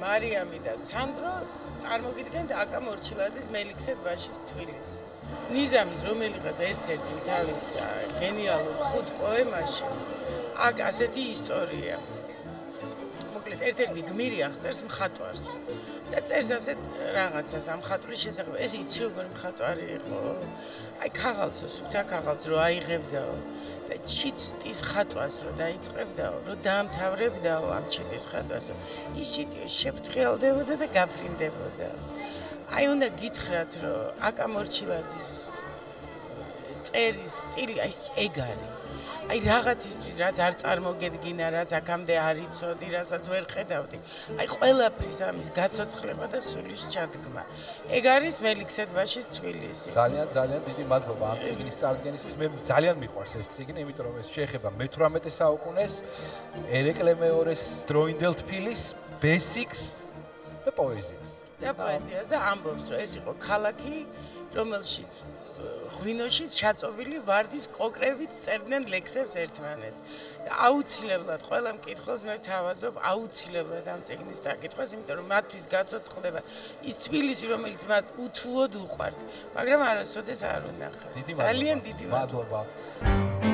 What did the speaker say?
მარიამი და სანდრო წარმოგიდგენთ აკა მორჩილაძის მელიქსე ტბაშის თბილისს. ნიზამის რომელიღაც ერთ-ერთი თავის გენიალურ ხუთ პოემაში აქ ასეთი ისტორია. მოკლედ ერთ-ერთი გმირი აღწერს მხატვარს და წერს ასეთ რაღაცას ამ მხატვრის შესახებ. ეს იცი როგორი მხატვარი იყო? აი ქაღალდზე სუფთა ქაღალდს რო აიღებდაო და ჩიტის ხატვას რო დაიწყებდაო, რო დაამთავრებდაო ამ ჩიტის ხატვას, ის ჩიტი შეფრთხილდებოდა და გაფრინდებოდა. აი უნდა გითხრათ, რომ აკა მორჩილაძის წერის სტილი აი ეგარი. აი რაღაცისთვის რაც არ წარმოგედგინა, რაც აქამდე არ იცოდი, რასაც ვერ ხედავდი. აი ყველაფრის ამის გაცოცხლება და სულის ჩადგმა. ეგ არის მელიქსე ტბაშის თბილისი. ძალიან დიდი მადლობა ამ წიგნის წარდგენისთვის. მე ძალიან მიყვარს ეს წიგნი, იმიტომ რომ ეს შეეხება მე-18 საუკუნეს, ერეკლე მეორეს დროინდელ თბილის, ბესიკს და პოეზიას. და ამბობს, რომ ეს იყო ქალაქი, რომელშიც ღვინოში ჩაწოვილი ვარდის კოკრებით წერდნენ ლექსებს ერთმანეთს. აუცილებლად ყველა მკითხველს მე ვთავაზობ აუცილებლად ამ წიგნის საკითხვას, იმიტომ რომ მათთვის გაცოცხლდება ის თბილისი, რომელიც მათ უთუოდ უყვართ, მაგრამ არასოდეს არ უნახავთ. ძალიან დიდი მადლობა.